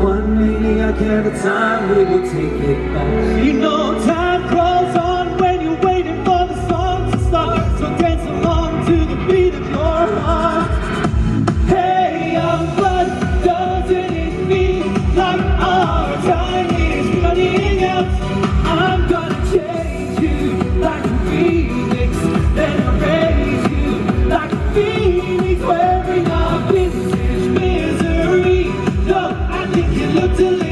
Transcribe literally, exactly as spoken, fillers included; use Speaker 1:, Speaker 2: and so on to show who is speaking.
Speaker 1: one maniac at a time, we will take it back.
Speaker 2: You know time crawls on when you're waiting for the song to start. So dance along to the beat of your heart. Hey, young blood, doesn't it feel like our time is running out? I'm gonna change you like a phoenix, then I'll raise you like a phoenix, wearing our vintage misery. No, I think you look delicious.